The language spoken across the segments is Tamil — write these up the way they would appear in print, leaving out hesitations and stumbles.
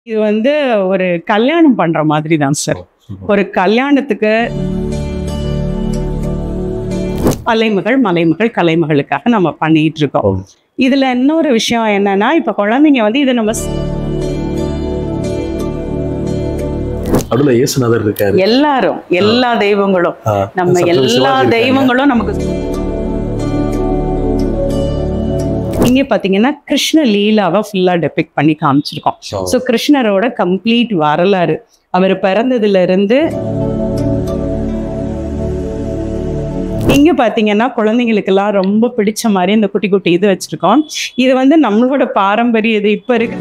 இது வந்து ஒரு கல்யாணம் பண்ற மாதிரி தான் சார். ஒரு கல்யாணத்துக்கு அலைமகள் மலைமகள் கலைமகளுக்காக நம்ம பண்ணிட்டு இருக்கோம். இதுல இன்னொரு விஷயம் என்னன்னா, இப்ப குழந்தைங்க வந்து இதை நம்ம அதுல இயேசுநாதர் இருக்காரு. எல்லாரும் எல்லா தெய்வங்களும் நம்ம எல்லா தெய்வங்களும் நமக்கு இங்கே பார்த்தீங்கன்னா கிருஷ்ண லீலாவை ஃபுல்லாக டெபிக்ட் பண்ணி காமிச்சிருக்கோம். ஸோ கிருஷ்ணரோட கம்ப்ளீட் வரலாறு, அவர் பிறந்ததுல இருந்து இங்கே பார்த்தீங்கன்னா குழந்தைங்களுக்கெல்லாம் ரொம்ப பிடிச்ச மாதிரி இந்த குட்டி குட்டி இது வச்சிருக்கோம். இது வந்து நம்மளோட பாரம்பரிய இது இப்போ இருக்கு.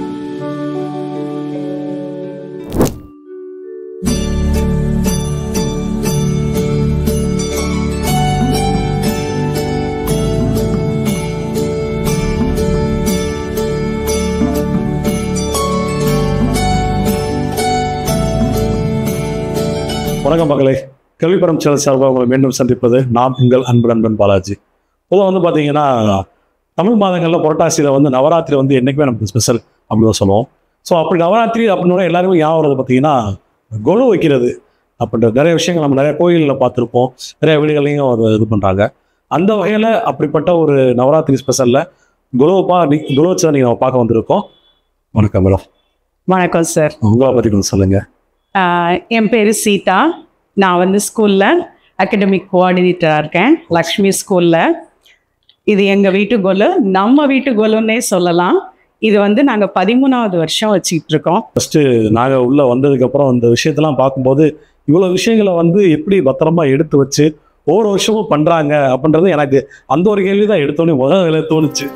வணக்கம் மகளே, கல்விப்பரம் சேனல் சார்பாக உங்களை மீண்டும் சந்திப்பது நான் உங்கள் அன்பன் பாலாஜி. பொதுவாக வந்து பார்த்தீங்கன்னா தமிழ் மாதங்களில் புரட்டாசியில் வந்து நவராத்திரி வந்து என்றைக்குமே நமக்கு ஸ்பெஷல் அப்படின்னு தான் சொல்லுவோம். ஸோ அப்படி நவராத்திரி அப்படின்னா எல்லாருமே ஞாபகம் வருது பார்த்தீங்கன்னா கொலு வைக்கிறது அப்படின்ற நிறைய விஷயங்கள் நம்ம நிறைய கோயிலில் பார்த்துருப்போம், நிறைய வீடுகளையும் அதை இது பண்ணுறாங்க. அந்த வகையில் அப்படிப்பட்ட ஒரு நவராத்திரி ஸ்பெஷலில் கொலு வச்சு நீங்கள் நம்ம பார்க்க வந்திருக்கோம். வணக்கம் மேடம். வணக்கம் சார். உங்களை பற்றி கொஞ்சம் சொல்லுங்கள். என் பேர் சீதா. நான் வந்து ஸ்கூலில் அகடமிக் கோஆர்டினேட்டராக இருக்கேன், லக்ஷ்மி ஸ்கூலில். இது எங்கள் வீட்டு கொலு, நம்ம வீட்டு கொலுன்னே சொல்லலாம். இது வந்து நாங்கள் 13வது வருஷம் வச்சுக்கிட்டு இருக்கோம். ஃபஸ்ட்டு நாங்கள் உள்ளே வந்ததுக்கப்புறம் இந்த விஷயத்தெல்லாம் பார்க்கும்போது இவ்வளோ விஷயங்களை வந்து எப்படி பத்திரமா எடுத்து வச்சு ஒவ்வொரு வருஷமும் பண்ணுறாங்க அப்படின்றது எனக்கு அந்த ஒரு கேள்வி தான் எடுத்தோடனே முதல்ல தோணுச்சு.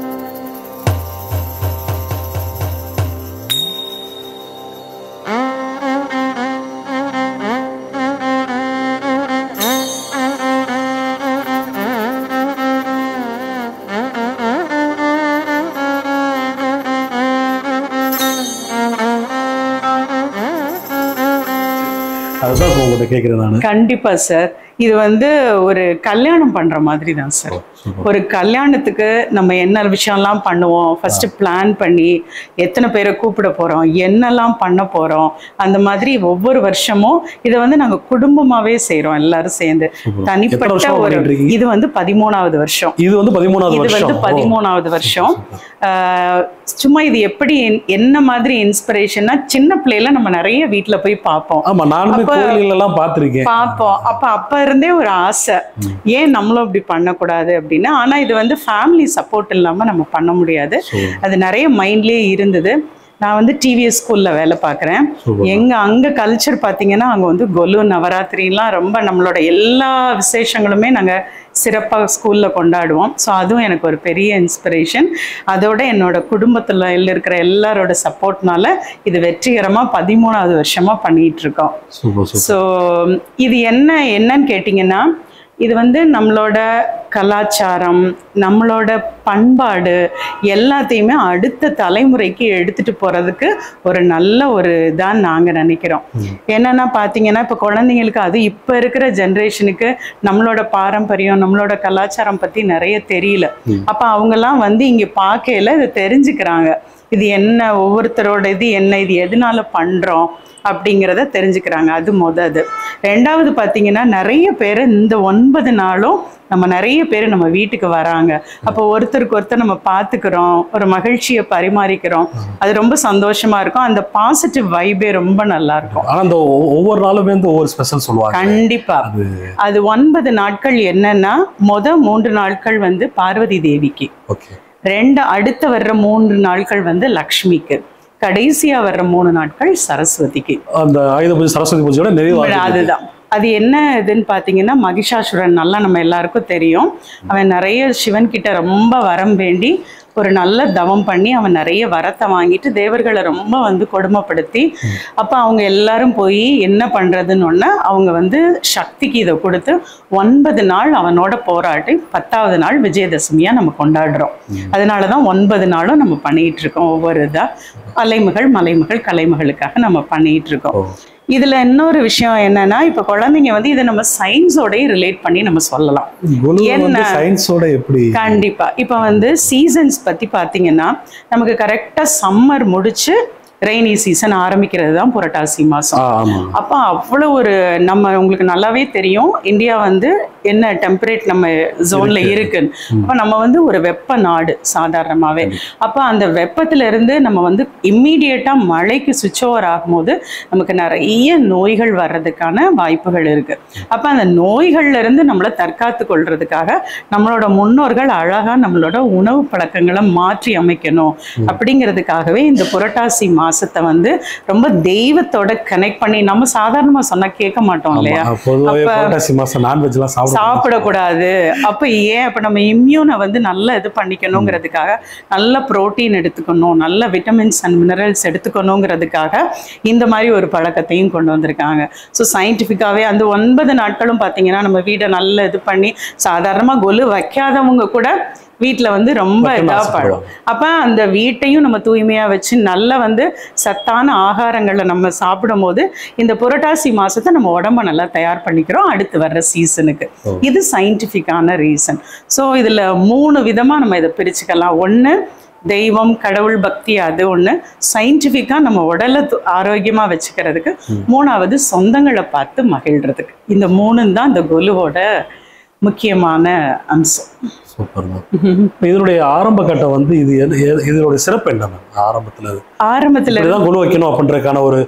அதுதான் உங்கள்கிட்ட கேட்குறேன் நான். கண்டிப்பா சார். இது வந்து ஒரு கல்யாணம் பண்ற மாதிரி தான் சார். ஒரு கல்யாணத்துக்கு நம்ம என்ன விஷயம்லாம் பண்ணுவோம், ஃபர்ஸ்ட் பிளான் பண்ணி எத்தனை பேரை கூப்பிட போறோம், என்னெல்லாம் பண்ண போறோம், அந்த மாதிரி ஒவ்வொரு வருஷமும் இதை வந்து நாங்க குடும்பமாவே செய்யறோம், எல்லாரும் சேர்ந்து. தனிப்பட்ட ஒரு இது வந்து 13வது வருஷம். இது வந்து 13வது வருஷம். சும்மா இது எப்படி என்ன மாதிரி இன்ஸ்பிரேஷன்னா, சின்ன பிள்ளைல நம்ம நிறைய வீட்டுல போய் பார்ப்போம். அப்ப இருந்தே ஒரு ஆசை, ஏன் நம்மளும் இப்படி பண்ணக்கூடாது அப்படின்னு. ஆனா இது வந்து ஃபேமிலி சப்போர்ட் இல்லாம நம்ம பண்ண முடியாது. அது நிறைய மைண்ட்லயே இருந்தது. நான் வந்து டிவிஎஸ் ஸ்கூல்ல வேலை பார்க்குறேன். அங்க கல்ச்சர் பார்த்தீங்கன்னா அங்க வந்து கொலு நவராத்திரிலாம் ரொம்ப நம்மளோட எல்லா விசேஷங்களுமே நாங்க சிறப்பாக ஸ்கூல்ல கொண்டாடுவோம். ஸோ அதுவும் எனக்கு ஒரு பெரிய இன்ஸ்பிரேஷன். அதோட என்னோட குடும்பத்துல இருக்கிற எல்லாரோட சப்போர்ட்னால இது வெற்றிகரமா 13வது வருஷமா பண்ணிட்டு இருக்கோம். ஸோ இது என்னன்னு கேட்டிங்கன்னா, இது வந்து நம்மளோட கலாச்சாரம், நம்மளோட பண்பாடு எல்லாத்தையுமே அடுத்த தலைமுறைக்கு எடுத்துட்டு போறதுக்கு ஒரு நல்ல ஒரு இதான் நாங்க நினைக்கிறோம். என்னன்னா பாத்தீங்கன்னா, இப்ப குழந்தைங்களுக்கு அது இப்ப இருக்கிற ஜென்ரேஷனுக்கு நம்மளோட பாரம்பரியம் நம்மளோட கலாச்சாரம் பத்தி நிறைய தெரியல. அப்ப அவங்கெல்லாம் வந்து இங்க பார்க்கையில இதை தெரிஞ்சுக்கிறாங்க. இது என்ன, ஒவ்வொருத்தரோட இது என்ன, இது எதனால பண்றோம் அப்படிங்கிறத தெரிஞ்சுக்கிறாங்க. அது முதது. ரெண்டாவது பார்த்தீங்கன்னா, நிறைய பேர் இந்த 9 நாளும் நம்ம நிறைய பேர் நம்ம வீட்டுக்கு வராங்க. அப்போ ஒருத்தருக்கு ஒருத்தர் நம்ம பார்த்துக்கிறோம், ஒரு மகிழ்ச்சியை பரிமாறிக்கிறோம். அது ரொம்ப சந்தோஷமா இருக்கும். அந்த பாசிட்டிவ் வைபே ரொம்ப நல்லா இருக்கும். அந்த ஒவ்வொரு நாளுமே ஒவ்வொரு ஸ்பெஷல் சொல்லுவாங்க. கண்டிப்பா. அது 9 நாட்கள் என்னன்னா, 3 நாட்கள் வந்து பார்வதி தேவிக்கு, அடுத்த வர்ற 3 நாட்கள் வந்து லக்ஷ்மிக்கு, கடைசியா வர்ற 3 நாட்கள் சரஸ்வதிக்கு. அந்த ஆயுத பூஜை சரஸ்வதி பூஜையோட நிறைவு. அதுதான். அது என்ன இதுன்னு பார்த்தீங்கன்னா, மகிஷாசுரன் நல்லா நம்ம எல்லாருக்கும் தெரியும். அவன் நிறைய சிவன் கிட்ட ரொம்ப வரம் வேண்டி ஒரு நல்ல தவம் பண்ணி அவன் நிறைய வரத்தை வாங்கிட்டு தேவர்களை ரொம்ப வந்து கொடுமைப்படுத்தி, அப்போ அவங்க எல்லாரும் போய் என்ன பண்றதுன்னு ஒன்று அவங்க வந்து சக்திக்கு இதை கொடுத்து 9 நாள் அவனோட போராட்டி 10வது நாள் விஜயதசமியா நம்ம கொண்டாடுறோம். அதனாலதான் 9 நாளும் நம்ம பண்ணிட்டு இருக்கோம். ஒவ்வொரு இதா அலைமகள் மலைமகள் கலைமகளுக்காக நம்ம பண்ணிட்டு இருக்கோம். இதுல இன்னொரு விஷயம் என்னன்னா, இப்ப குழந்தைங்க வந்து இதை நம்ம சயின்ஸோட ரிலேட் பண்ணி நம்ம சொல்லலாம். என்ன சயின்ஸோட எப்படி? கண்டிப்பா. இப்ப வந்து சீசன்ஸ் பத்தி பாத்தீங்கன்னா, நமக்கு கரெக்டா சம்மர் முடிச்சு ரெய்னி சீசன் ஆரம்பிக்கிறது தான் புரட்டாசி மாதம். அப்போ அவ்வளோ ஒரு நம்ம உங்களுக்கு நல்லாவே தெரியும் இந்தியா வந்து என்ன டெம்பரேட் நம்ம ஜோனில் இருக்குன்னு. அப்போ நம்ம வந்து ஒரு வெப்ப நாடு சாதாரணமாகவே. அப்போ அந்த வெப்பத்திலிருந்து நம்ம வந்து இம்மீடியட்டாக மழைக்கு சுவிட்ச் ஓவர் ஆகும்போது நமக்கு நிறைய நோய்கள் வர்றதுக்கான வாய்ப்புகள் இருக்குது. அப்போ அந்த நோய்கள்லேருந்து நம்மளை தற்காத்து கொள்றதுக்காக நம்மளோட முன்னோர்கள் அழகாக நம்மளோட உணவு பழக்கங்களை மாற்றி அமைக்கணும் அப்படிங்கிறதுக்காகவே இந்த புரட்டாசி மாசத்தை வந்து ரொம்ப தெய்வத்தோட கனெக்ட் பண்ணி, நம்ம சாதாரணமா சொன்னா கேட்க மாட்டோம் இல்லையா, சாப்பிடக்கூடாது. அப்ப ஏன் அப்ப நம்ம இம்யூனை வந்து நல்லா இது பண்ணிக்கணுங்கிறதுக்காக நல்ல புரோட்டீன் எடுத்துக்கணும், நல்ல விட்டமின்ஸ் அண்ட் மினரல்ஸ் எடுத்துக்கணுங்கிறதுக்காக இந்த மாதிரி ஒரு பழக்கத்தையும் கொண்டு வந்திருக்காங்க. ஸோ சயின்டிஃபிக்காவே அந்த 9 நாட்களும் பார்த்தீங்கன்னா நம்ம வீடை நல்லா இது பண்ணி, சாதாரணமா கொலு வைக்காதவங்க கூட வீட்டில் வந்து ரொம்ப இதாக படும். அப்போ அந்த வீட்டையும் நம்ம தூய்மையாக வச்சு நல்லா வந்து சத்தான ஆகாரங்களை நம்ம சாப்பிடும் போது இந்த புரட்டாசி மாதத்தை நம்ம உடம்ப நல்லா தயார் பண்ணிக்கிறோம் அடுத்து வர்ற சீசனுக்கு. இது சயின்டிஃபிக்கான ரீசன். ஸோ இதில் 3 விதமாக நம்ம இதை பிரிச்சுக்கலாம். ஒன்று தெய்வம் கடவுள் பக்தி, அது ஒன்று. சயின்டிஃபிக்காக நம்ம உடலை ஆரோக்கியமாக வச்சுக்கிறதுக்கு. 3வது சொந்தங்களை பார்த்து மகிழ்றதுக்கு. இந்த 3 தான் இந்த கொலுவோட முக்கியமான அம்சம். சூப்பர். இதனுடைய ஆரம்ப கட்டம் வந்து இதனுடைய சிறப்பு என்ன? ஆரம்பத்துல தான் கொலு வைக்கணும் அப்படின்றதுக்கான ஒரு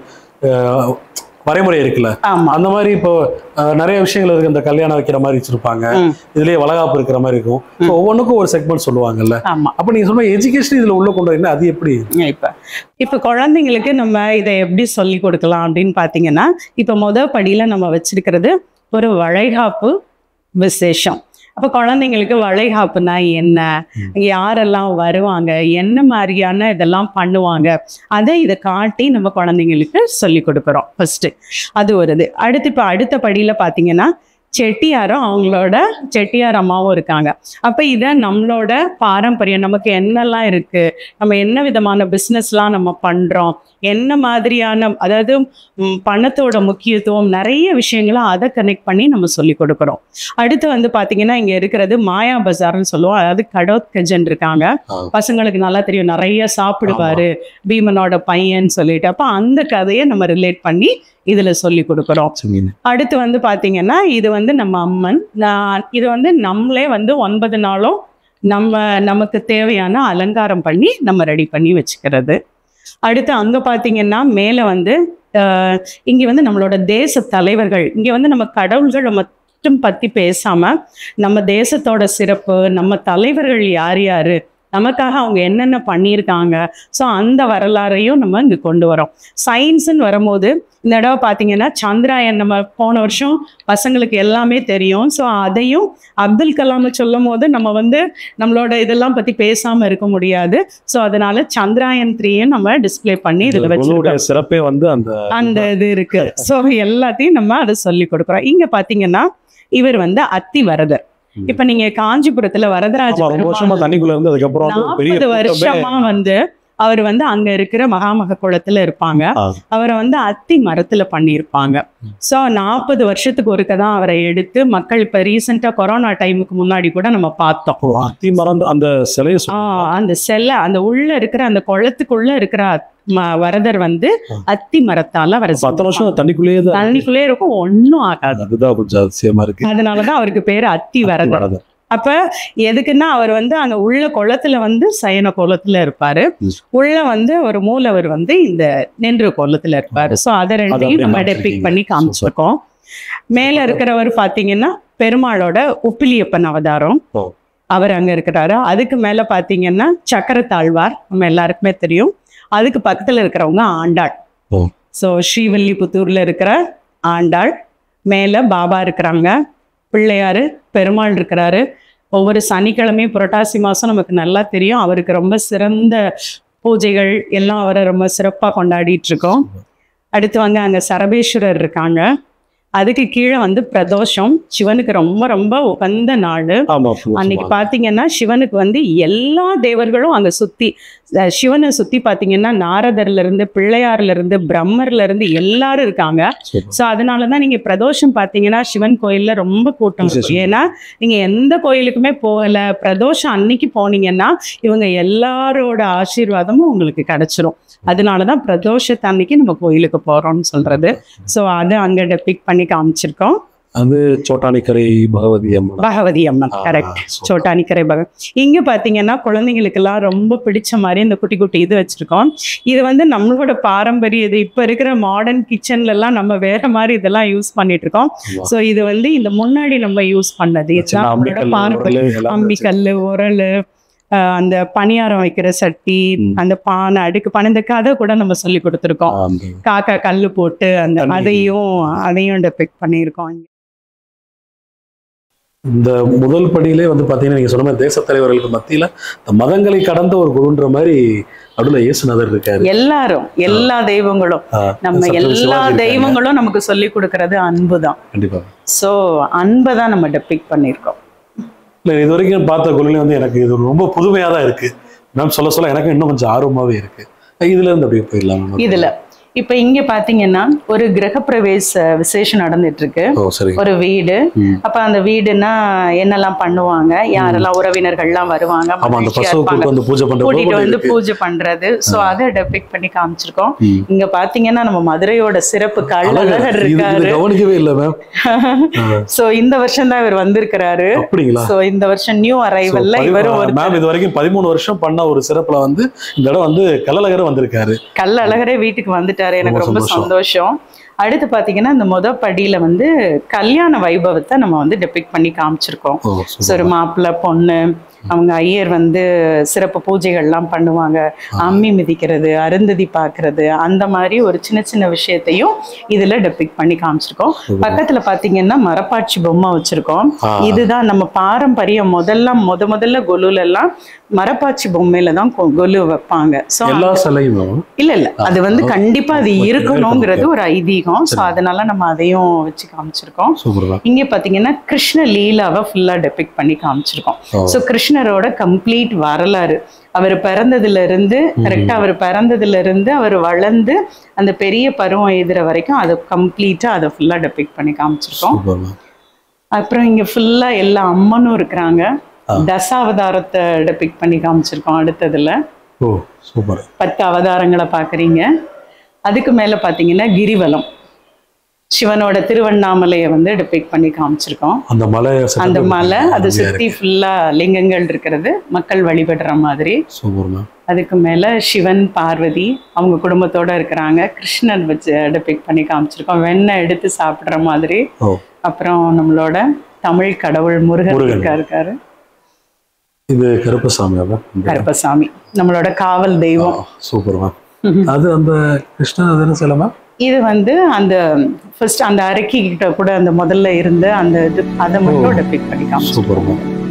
வரைமுறை இருக்குல்ல, அந்த மாதிரி இப்போ நிறைய விஷயங்கள் இருக்கு. இந்த கல்யாணம் வைக்கிற மாதிரி வச்சிருப்பாங்க, இதுலயே வளகாப்பு இருக்கிற மாதிரி இருக்கும். ஒவ்வொன்றுக்கும் ஒரு செக்மெண்ட் சொல்லுவாங்கல்ல. அப்ப நீங்க சொன்ன எஜுகேஷன் இதுல உள்ள கொண்டு வரீங்க, அது எப்படி? இப்ப குழந்தைங்களுக்கு நம்ம இதை எப்படி சொல்லி கொடுக்கலாம் அப்படின்னு பாத்தீங்கன்னா, இப்ப முதல் படியில நம்ம வச்சிருக்கிறது ஒரு வளைகாப்பு விசேஷம். அப்போ குழந்தைங்களுக்கு வளைகாப்புனா என்ன, யாரெல்லாம் வருவாங்க, என்ன மாதிரியான இதெல்லாம் பண்ணுவாங்க, இதை காட்டி நம்ம குழந்தைங்களுக்கு சொல்லி கொடுக்குறோம் ஃபர்ஸ்ட். அது ஒரு இது. அடுத்த படியில் பார்த்தீங்கன்னா செட்டியாரும் அவங்களோட செட்டியார் அம்மாவும் இருக்காங்க. அப்போ இதை நம்மளோட பாரம்பரியம், நமக்கு என்னெல்லாம் இருக்குது, நம்ம என்ன விதமான பிஸ்னஸ்லாம் நம்ம பண்ணுறோம், என்ன மாதிரியான, அதாவது பணத்தோட முக்கியத்துவம், நிறைய விஷயங்களை அதை கனெக்ட் பண்ணி நம்ம சொல்லி கொடுக்குறோம். அடுத்து வந்து பார்த்தீங்கன்னா இங்கே இருக்கிறது மாயா பஜார்னு சொல்லுவோம். அதாவது கடோத் கஜன் இருக்காங்க, பசங்களுக்கு நல்லா தெரியும், நிறைய சாப்பிடுவாரு பீமனோட பையன் சொல்லிட்டு. அப்போ அந்த கதையை நம்ம ரிலேட் பண்ணி இதில் சொல்லி கொடுக்குறோம். அடுத்து வந்து பார்த்தீங்கன்னா இது வந்து நம்ம அம்மன். இது வந்து நம்மளே வந்து 9 நாளும் நமக்கு தேவையான அலங்காரம் பண்ணி நம்ம ரெடி பண்ணி வச்சுக்கிறது. அடுத்து அங்கே பார்த்தீங்கன்னா மேலே வந்து இங்கே வந்து நம்மளோட தேச தலைவர்கள், இங்கே வந்து நம்ம கடவுள்களை மட்டும் பற்றி பேசாமல் நம்ம தேசத்தோட சிறப்பு, நம்ம தலைவர்கள் யார் யார், நமக்காக அவங்க என்னென்ன பண்ணியிருக்காங்க, ஸோ அந்த வரலாறையும் நம்ம இங்கே கொண்டு வரோம். சயின்ஸுன்னு வரும்போது இந்த தடவை பார்த்தீங்கன்னா சந்திராயன், நம்ம போன வருஷம் பசங்களுக்கு எல்லாமே தெரியும். ஸோ அதையும் அப்துல் கலாம் சொல்லும் போது நம்ம வந்து நம்மளோட இதெல்லாம் பற்றி பேசாமல் இருக்க முடியாது. ஸோ அதனால சந்திராயன் 3யும் நம்ம டிஸ்பிளே பண்ணி இதில் வச்சு சிறப்பே வந்து அந்த இது இருக்கு. ஸோ எல்லாத்தையும் நம்ம அதை சொல்லி கொடுக்குறோம். இங்கே பார்த்தீங்கன்னா இவர் வந்து அத்திவரதர். இப்ப நீங்க காஞ்சிபுரத்துல வரதராஜ 40 வருஷமா வந்து அவர் வந்து அங்க இருக்கிற மகாமக குளத்துல இருப்பாங்க. அவரை வந்து அத்தி மரத்துல பண்ணியிருப்பாங்க. ஸோ 40 வருஷத்துக்கு ஒருக்க தான் அவரை எடுத்து மக்கள் இப்ப ரீசெண்டா கொரோனா டைமுக்கு முன்னாடி கூட நம்ம பார்த்தோம். அத்தி மரம் அந்த சிலை, அந்த சிலை அந்த உள்ள இருக்கிற அந்த குளத்துக்குள்ள இருக்கிற வரதர் வந்து அத்தி மரத்தால வர 10 வருஷம் தண்ணிக்குள்ளேயே இருக்கும், ஒன்னும் ஆகாது. அதனாலதான் அவருக்கு பேரு அத்தி வரதர். அப்ப எதுக்குன்னா அவர் வந்து அங்க உள்ள குளத்துல வந்து சயன கோலத்துல இருப்பாரு, உள்ள வந்து ஒரு மூலவர் வந்து இந்த நின்று கோலத்துல இருப்பாரு. ஸோ அதை ரெண்டையும் நம்ம டெபிக் பண்ணி காமிச்சிருக்கோம். மேல இருக்கிறவர் பாத்தீங்கன்னா பெருமாளோட உப்பிலியப்பன் அவதாரம், அவர் அங்க இருக்கிறாரு. அதுக்கு மேல பாத்தீங்கன்னா சக்கரத்தாழ்வார், நம்ம எல்லாருக்குமே தெரியும். அதுக்கு பக்கத்துல இருக்கிறவங்க ஆண்டாள். ஸோ ஸ்ரீவில்லிபுத்தூர்ல இருக்கிற ஆண்டாள், மேல பாபா இருக்கிறாங்க, பிள்ளையாரு, பெருமாள் இருக்கிறாரு. ஒவ்வொரு சனிக்கிழமையும் புரட்டாசி மாதம் நமக்கு நல்லா தெரியும், அவருக்கு ரொம்ப சிறந்த பூஜைகள் எல்லாம் அவரை ரொம்ப சிறப்பாக கொண்டாடிட்டு இருக்கோம். அடுத்து வந்து அங்கே சரபேஸ்வரர் இருக்காங்க. அதுக்கு கீழே வந்து பிரதோஷம். சிவனுக்கு ரொம்ப ரொம்ப உகந்த நாள். அன்னைக்கு பாத்தீங்கன்னா சிவனுக்கு வந்து எல்லா தேவர்களும் அங்க சுத்தி, சிவனை சுத்தி பாத்தீங்கன்னா நாரதர்ல இருந்து, பிள்ளையார்ல இருந்து, பிரம்மர்ல இருந்து எல்லாரும் இருக்காங்க. சோ அதனாலதான் நீங்க பிரதோஷம் பாத்தீங்கன்னா சிவன் கோயில்ல ரொம்ப கூட்டம் இருக்கும். ஏன்னா நீங்க எந்த கோயிலுக்குமே போகல, பிரதோஷம் அன்னைக்கு போனீங்கன்னா இவங்க எல்லாரோட ஆசீர்வாதமும் உங்களுக்கு கிடைச்சிரும். அதனாலதான் பிரதோஷத்து அன்னைக்கு நம்ம கோயிலுக்கு போறோம்னு சொல்றது. சோ அதை அங்க டெபிக் பண்ணி காமிச்சிருக்கோம். அது சோட்டானிக்கரை பகவதி அம்மன் கரெக்ட். சோட்டானிக்கரை இங்க பாத்தீங்கன்னா குழந்தைங்களுக்கு எல்லாம் ரொம்ப பிடிச்ச மாதிரி இந்த குட்டி குட்டி இது வச்சிருக்கோம். இது வந்து நம்மளோட பாரம்பரிய இது. இப்ப இருக்கிற மாடர்ன் கிச்சன்ல எல்லாம் நம்ம வேற மாதிரி இதெல்லாம் யூஸ் பண்ணிட்டு இருக்கோம். சோ இது வந்து இந்த முன்னாடி நம்ம யூஸ் பண்ணது நம்மளோட பாரம்பரிய அம்மிக்கல்லு, உரல், அந்த பணியாரம் வைக்கிற சட்டி, அந்த பானை, அடுக்கு பானை, இந்த கதை கூட நம்ம சொல்லி கொடுத்துருக்கோம். காக்கா கல்லு போட்டு அந்த அதையும் டெபிக் பண்ணியிருக்கோம். இந்த முதல் படியிலே வந்து பாத்தீங்கன்னா நீங்க சொன்ன மாதிரி தேச தலைவர்களுக்கு மத்தியில மதங்களை கடந்த ஒரு குருன்ற மாதிரி நடுவில் இயேசுநாதர் இருக்காரு. எல்லாரும், எல்லா தெய்வங்களும், நம்ம எல்லா தெய்வங்களும் நமக்கு சொல்லி கொடுக்கறது அன்பு தான். கண்டிப்பா. சோ அன்பை தான் நம்ம டெபிக் பண்ணியிருக்கோம். இல்லை, இது வரைக்கும் பார்த்த குழுல வந்து எனக்கு இது ரொம்ப புதுமையாக தான் இருக்கு. மேம் சொல்ல எனக்கு இன்னும் கொஞ்சம் ஆர்வமாகவே இருக்கு. இதுல இருந்து அப்படியே போயிடலாம். இதுல இப்ப இங்க பாத்தீங்கன்னா ஒரு கிரகப்பிரவேச விசேஷம் நடந்துட்டு இருக்கு. ஒரு வீடு. அப்ப அந்த வீடுனா என்னெல்லாம் பண்ணுவாங்க, யாரெல்லாம் உறவினர்கள்லாம் வருவாங்க, கூட்டிட்டு வந்து பூஜை பண்றது. சோ அதை டெபிக் பண்ணி காமிச்சிருக்கோம். இங்க பாத்தீங்கன்னா நம்ம மதுரையோட சிறப்பு கள்ளழகர் இருக்காரு. கவனிக்கவே இல்லை மேம். சோ இந்த வருஷம் தான் இவர் வந்திருக்கிறாரு. சோ இந்த வருஷம் நியூ அரைவல்ல இவரும் மேம் இது வரைக்கும் 13 வருஷம் பண்ண ஒரு சிறப்புல வந்து இந்த இடம் வந்து கள்ளழகரே வந்திருக்காரு. கள்ளழகரே வீட்டுக்கு வந்துட்டு எனக்கு ரொம்ப சந்தோஷம். அடுத்து பாத்தீங்கன்னா இந்த முதல் படியில வந்து கல்யாண வைபவத்தை நம்ம வந்து டெபிக் பண்ணி காமிச்சிருக்கோம். ஒரு மாப்பிள்ளை பொண்ணு, அவங்க ஐயர் வந்து சிறப்பு பூஜைகள்லாம் பண்ணுவாங்க, அம்மி மிதிக்கிறது, அருந்ததி பாக்குறது, அந்த மாதிரி ஒரு சின்ன சின்ன விஷயத்தையும் இதுல டெபிக் பண்ணி காமிச்சிருக்கோம். பக்கத்துல பாத்தீங்கன்னா மரப்பாச்சி பொம்மை வச்சிருக்கோம். இதுதான் நம்ம பாரம்பரியம். முதல்ல கொலுல எல்லாம் மரப்பாச்சி பொம்மையில தான் கொலு வைப்பாங்க. இல்ல அது வந்து கண்டிப்பா அது இருக்கணுங்கிறது ஒரு ஐதீகம். சோ அதனால நம்ம அதையும் வச்சு காமிச்சிருக்கோம். இங்க பாத்தீங்கன்னா கிருஷ்ண லீலாவை ஃபுல்லா டெபிக் பண்ணி காமிச்சிருக்கோம். சோ கிருஷ்ணரோட கம்ப்ளீட் வரலாறு, அவர் பிறந்ததுல இருந்து கரெக்டா அவர் வளர்ந்து அந்த பெரிய பருவம் எதிர வரைக்கும் அதை கம்ப்ளீட்டா அதை ஃபுல்லா டெபிக் பண்ணி காமிச்சிருக்கோம். அப்புறம் இங்க ஃபுல்லா எல்லா அம்மனும் இருக்கிறாங்க. தசாவதாரத்தை டெபிக் பண்ணி காமிச்சிருக்கோம். அடுத்ததுல 10 அவதாரங்களை பாக்குறீங்க. அதுக்கு மேல பாத்தீங்கன்னா கிரிவலம், சிவனோட திருவண்ணாமலையை வந்து டெபிக் பண்ணி காமிச்சிருக்கோம். அந்த மலை அது சுத்தி ஃபுல்லா லிங்கங்கள் இருக்கிறது, மக்கள் வழிபடுற மாதிரி. அதுக்கு மேல சிவன் பார்வதி அவங்க குடும்பத்தோட இருக்கிறாங்க. கிருஷ்ணன் வச்சு டெபிக் பண்ணி காமிச்சிருக்கோம், வெண்ணெய் எடுத்து சாப்பிடுற மாதிரி. அப்புறம் நம்மளோட தமிழ் கடவுள் முருகன் இருக்காரு. இது கருப்பசாமி நம்மளோட காவல் தெய்வம். சூப்பர்மா. அது அந்த கிருஷ்ணன் சொல்லமா, இது வந்து அந்த ஃபர்ஸ்ட் அந்த அரக்கி கிட்ட கூட அந்த முதல்ல இருந்த அந்த இது அதை மட்டும் டெபிக் பண்ணி காமிச்சிருக்கோம்.